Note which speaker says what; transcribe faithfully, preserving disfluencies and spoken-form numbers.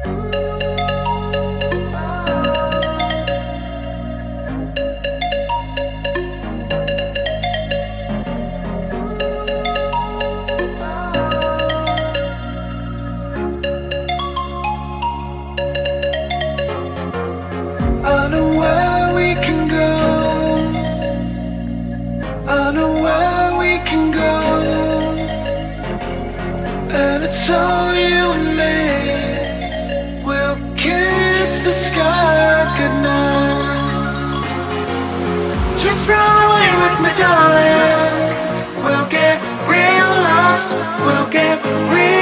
Speaker 1: I know where we can go, I know where we can go, and it's all you and me. We'll kiss the sky goodnight. Just run away with me, darling. We'll get real lost, we'll get real